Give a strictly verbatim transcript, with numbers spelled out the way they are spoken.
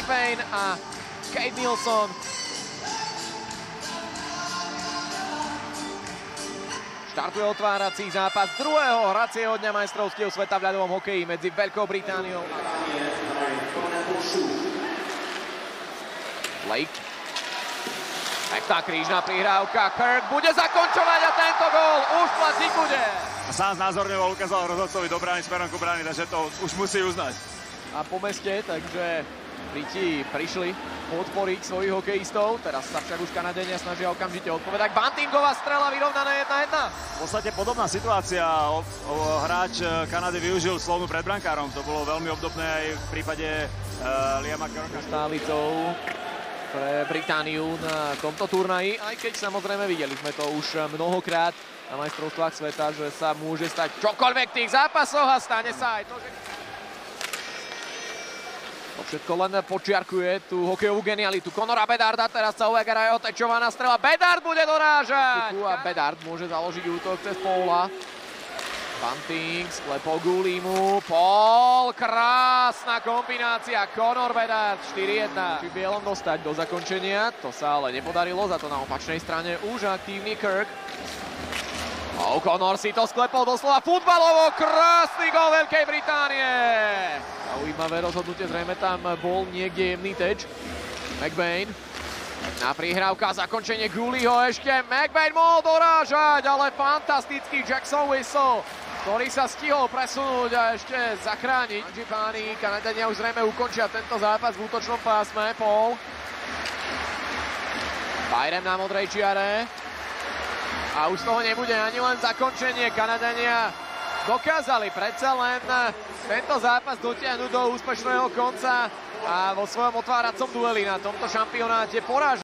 McBain a Kate Nilsson. Štartuje otvárací zápas druhého hracieho dňa majstrovstiev sveta v ľadovom hokeji medzi Veľkou Britániou a Blake. Pekná krížna prihrávka, Kirk bude zakončovať a tento gól už platí bude. A sám znázorňoval, ukázal rozhodcovi do brány smerom ku brány, takže to už musí uznať. A po meste, takže Briti prišli podporiť svojich hokejistov, teraz sa však už Kanadenia snažia okamžite odpovedať. Buntingová strela vyrovnaná jedna jedna. V podstate podobná situácia, o, o, hráč Kanady využil slovnu pred brankárom, to bolo veľmi obdobné aj v prípade uh, Liama Kirka. Stálicou pre Britániu na tomto turnaji, aj keď samozrejme videli sme to už mnohokrát na majstrovstvách sveta, že sa môže stať čokoľvek v tých zápasoch a stane sa aj to, že... To všetko len počiarkuje tú hokejovú genialitu Conora Bedarda, teraz sa Ovegara je otečovaná strela, Bedard bude dorážať! A Bedard môže založiť útok cez Paula. Bunting, sklepol Gulimu, Paul, krásna kombinácia, Conor Bedard, štyri jedna. Či Bielom dostať do zakončenia, to sa ale nepodarilo, za to na opačnej strane už aktívny Kirk. O'Connor si to sklepol doslova futbalovo, krásny gól Veľkej Británie. Zaujímavé rozhodnutie, zrejme tam bol niekde jemný teč. McBain, na prihrávka, zakončenie Guliho ešte, McBain mohol dorážať, ale fantastický Jackson Whistle, ktorý sa stihol presunúť a ešte zachrániť. Páni, Kanadania už zrejme ukončia tento zápas v útočnom pásme. Paul. Byram na modrej čiare. A už z toho nebude ani len zakončenie. Kanadania dokázali predsa len tento zápas dotiahnuť do úspešného konca a vo svojom otváracom dueli na tomto šampionáte porážali.